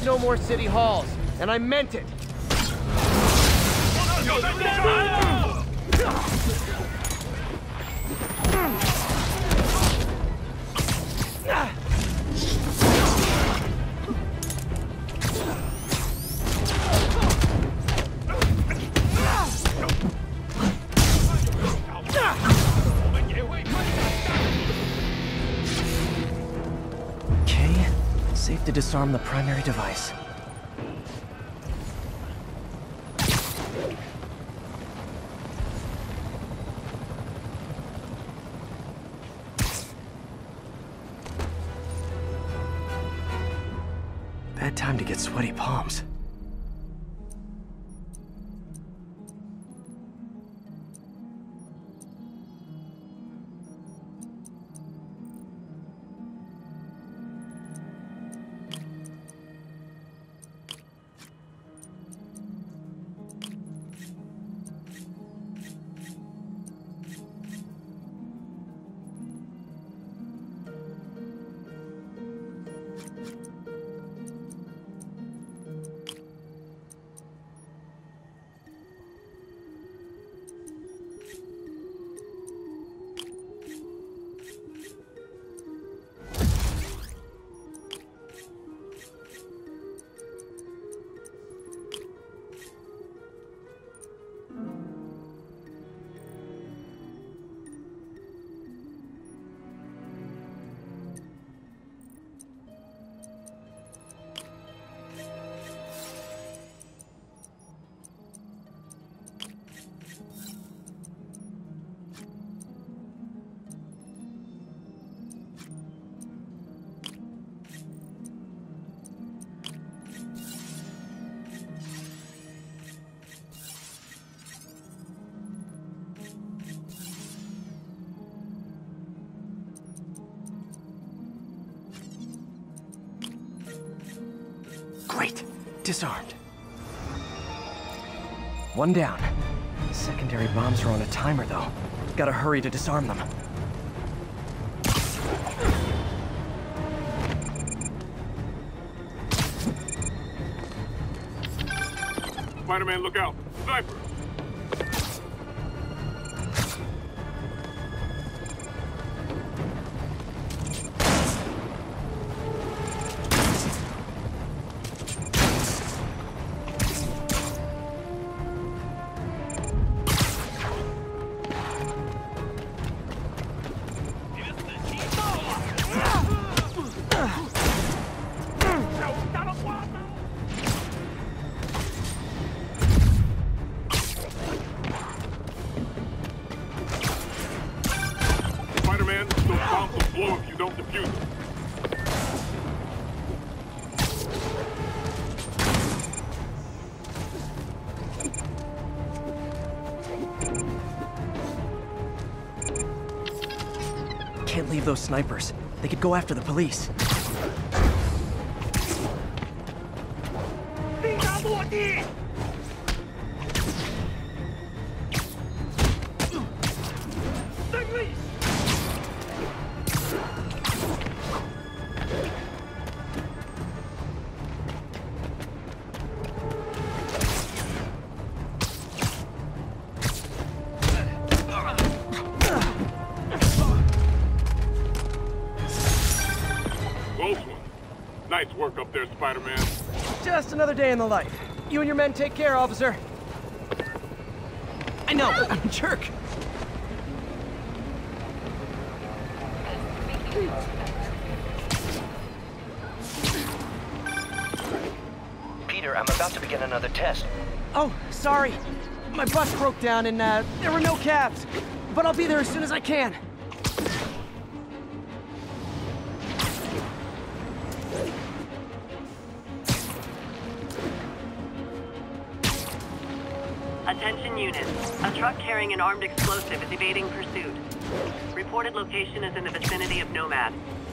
no more city halls, and I meant it. Safe to disarm the primary device. Bad time to get sweaty palms. Great. Disarmed. One down. Secondary bombs are on a timer, though. Gotta hurry to disarm them. Spider-Man, look out! Sniper! Spider-Man, those bombs will blow if you don't defuse them. Can't leave those snipers. They could go after the police. Close one. Nice work up there, Spider-Man. Just another day in the life. You and your men take care, officer. I know, I'm a jerk. Peter, I'm about to begin another test. Oh, sorry. My bus broke down and there were no cabs. But I'll be there as soon as I can. Attention units. A truck carrying an armed explosive is evading pursuit. Reported location is in the vicinity of Nomad.